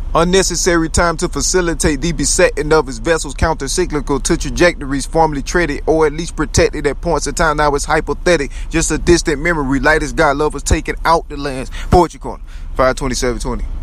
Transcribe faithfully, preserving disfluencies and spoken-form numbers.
Unnecessary time to facilitate the besetting of his vessels, counter-cyclical to trajectories formerly treaded or at least protected at points in time. Now it's hypothetic, just a distant memory. Light as God, lovers taken out the lands. Poetry Corner, five twenty-seven twenty.